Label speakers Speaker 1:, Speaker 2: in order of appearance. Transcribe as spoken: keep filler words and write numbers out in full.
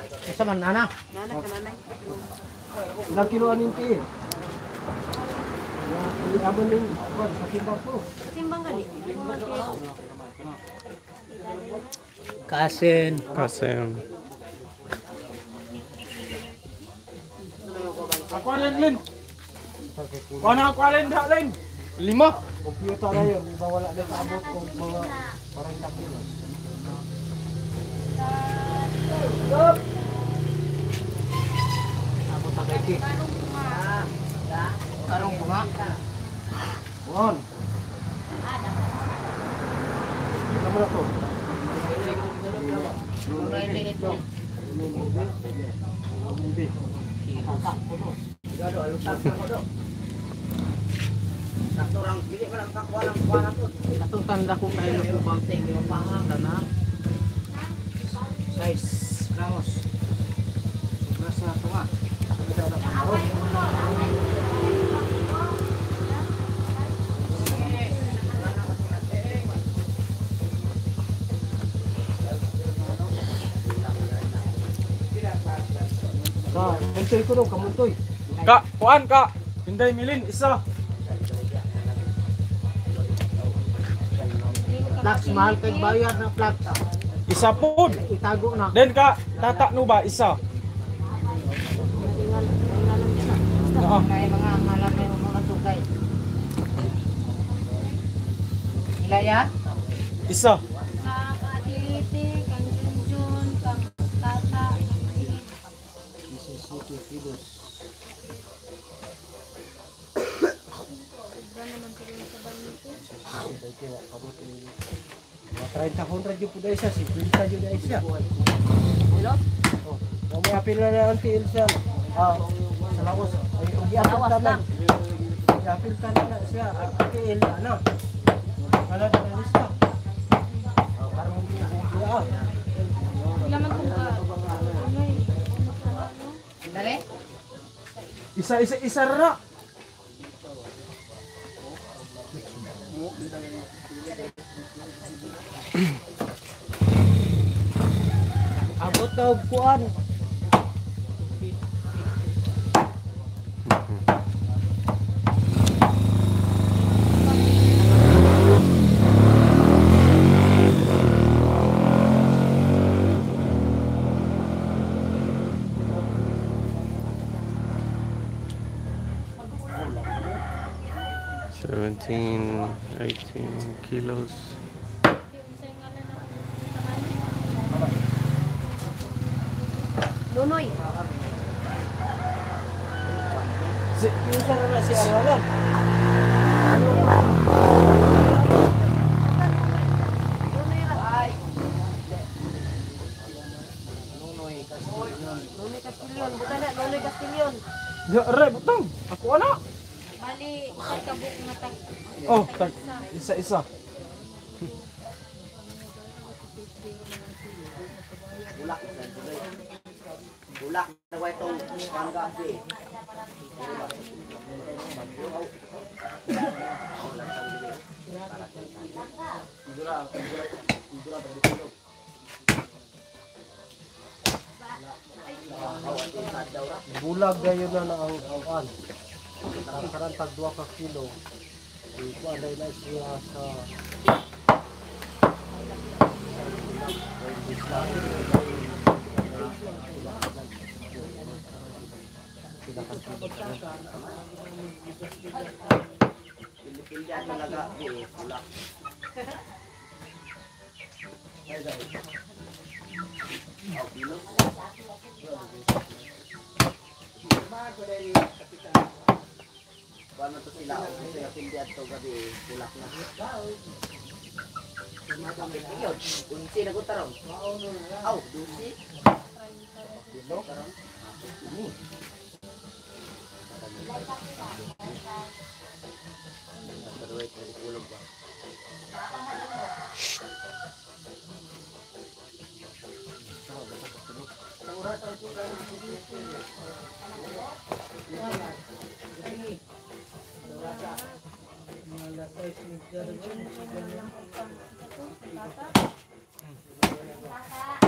Speaker 1: Isa man anak.
Speaker 2: Nana ka nanay.
Speaker 1: Ilang kilo aning tiin? Ya, abon ning kon sa timbang po.
Speaker 2: Timbang gani.
Speaker 1: Kasen.
Speaker 3: Kasen.
Speaker 4: Ako rin, Lin. Kung ano ako rin, Lin. Lima.
Speaker 1: Computer na yun, di ba wala na kaabot kung mga parang kilo. Abot na kay Karong bunga. Buon. Ano mo na to? Gado alutan ko do. Saktorang bili ko lang kakuha lang kuha na to. Katong tanda ko kayo ng ubang ting yung pahang na. Size gramos. Nasa tunga. Kita na paro. Sa, entoy ko do kamuntoy.
Speaker 4: Ka, kuan ka. Pinday milin, isa.
Speaker 1: Flax mahal kay bayad na flax.
Speaker 4: Isa po.
Speaker 1: Itago na.
Speaker 4: Den ka, tata no ba, isa. Oo.
Speaker 2: Kaya mga malam may mga tukay. Ilaya?
Speaker 4: Isa.
Speaker 5: Kakadiliti, kang Junjun, kang Tata.
Speaker 1: Mississippi kilos.
Speaker 5: Sobra naman sila sa banito.
Speaker 1: treinta hundred yung puday siya, fifty yung puday siya.
Speaker 2: Hello?
Speaker 1: Oh, may apil na na ang tiil siya. Ah, sa Laos. Ay, kung di-apil ka na. Di-apil ka na siya. Ang tiil, ano? Kala na na siya. Parang hindi na siya.
Speaker 5: Wala man kung ka. Ano eh.
Speaker 2: Dali?
Speaker 4: Isa, isa, isa ra.
Speaker 1: Abot na og kuan.
Speaker 3: seventeen, eighteen kilos.
Speaker 2: Nunoy.
Speaker 1: Si, yung sa na si Aralan.
Speaker 2: Nunoy Castillion. Buta na, Nunoy Castillion.
Speaker 4: Ya, re, butang. Ako ana.
Speaker 5: Bali, sa kabuk na tag.
Speaker 4: Oh, tag, isa, isa.
Speaker 6: Bulak bulak na wa itong mangga di.
Speaker 1: Bulag gayon na na ang awan. Karang tag dua ka kilo. Ito anay na siya sa
Speaker 6: Pilih-pilihan talaga di bulak. Oh, bilo. Paano to sila? Kaya pilihan to gabi bulak na. Yun, unsi na ko tarong. Aw, dusi. Bilo tarong. Ini. Terus dari pulau ba.
Speaker 5: Tata.